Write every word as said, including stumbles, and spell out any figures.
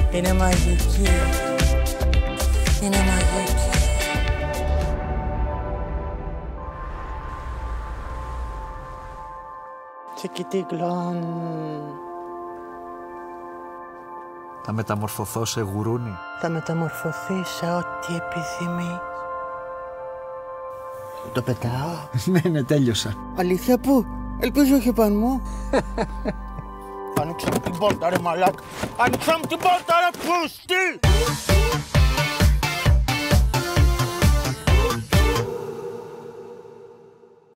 Είναι μαγική. Είναι μαγική. Τσικιτίγκλον. Θα μεταμορφωθώ σε γουρούνι. Θα μεταμορφωθεί σε ό,τι επιθυμείς. Το πετάω. Ναι, ναι, τέλειωσα. Αλήθεια που? Ελπίζω όχι πάνω μου. Άνοιξα μου την πόρτα ρε μαλάκα. Άνοιξα μου την πόρτα ρε πούστη.